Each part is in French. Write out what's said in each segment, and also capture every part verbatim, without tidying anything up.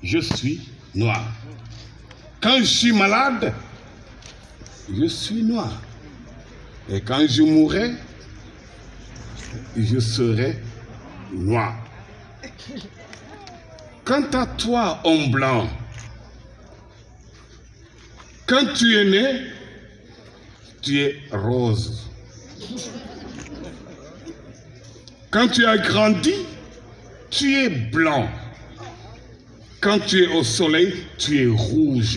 je suis noir. Quand je suis malade, je suis noir. Et quand je mourrai, je serai noir. Quant à toi, homme blanc, quand tu es né, tu es rose. Quand tu as grandi, tu es blanc. Quand tu es au soleil, tu es rouge.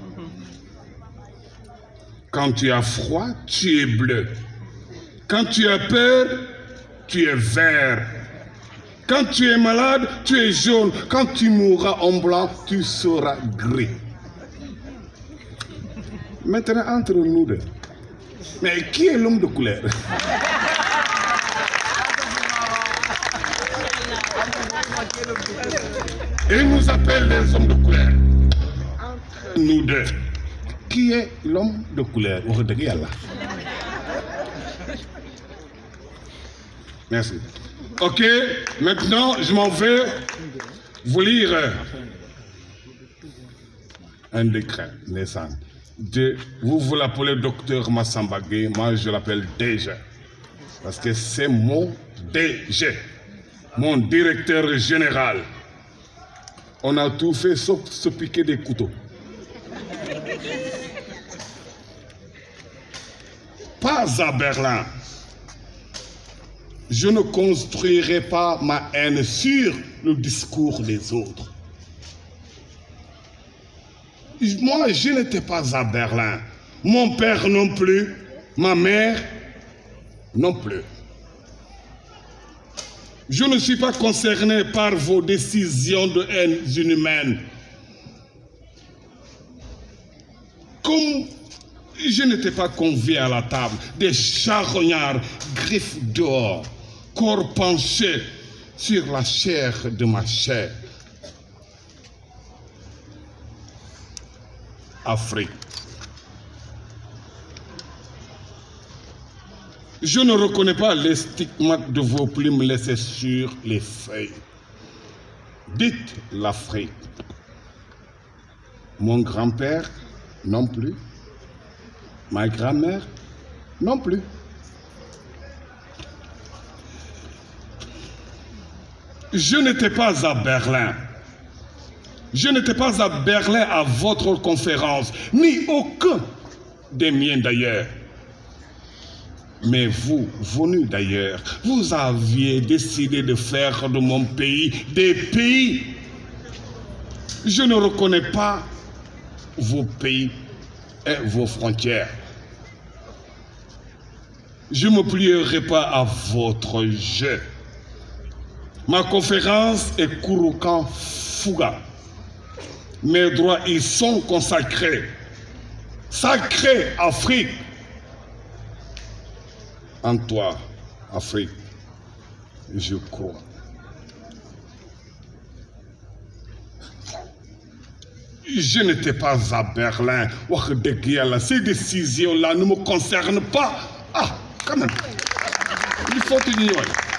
Quand tu as froid, tu es bleu. Quand tu as peur, tu es vert. Quand tu es malade, tu es jaune. Quand tu mourras en blanc, tu seras gris. Maintenant, entre nous deux, mais qui est l'homme de couleur? Et nous appelle les hommes de couleur. Entre nous deux, qui est l'homme de couleur? Merci. Ok, maintenant je m'en vais vous lire un décret naissant. De, vous vous l'appelez docteur Massamba Gueye, moi je l'appelle D G. Parce que c'est mon D G, mon directeur général. On a tout fait sauf se piquer des couteaux. Pas à Berlin. Je ne construirai pas ma haine sur le discours des autres. Moi, je n'étais pas à Berlin. Mon père non plus, ma mère non plus. Je ne suis pas concerné par vos décisions de haine inhumaine. Comme je n'étais pas convié à la table, des charognards, griffes d'or, corps penché sur la chair de ma chair. Afrique. Je ne reconnais pas les stigmates de vos plumes laissées sur les feuilles. Dites l'Afrique. Mon grand-père, non plus. Ma grand-mère, non plus. Je n'étais pas à Berlin. Je n'étais pas à Berlin à votre conférence, ni aucun des miens d'ailleurs. Mais vous, venus d'ailleurs, vous aviez décidé de faire de mon pays des pays. Je ne reconnais pas vos pays et vos frontières. Je ne me plierai pas à votre jeu. Ma conférence est Kouroukan Fouga. Mes droits y sont consacrés. Sacré Afrique. En toi, Afrique, je crois. Je n'étais pas à Berlin. Ces décisions-là ne me concernent pas. Ah, quand même. Il faut ignorer.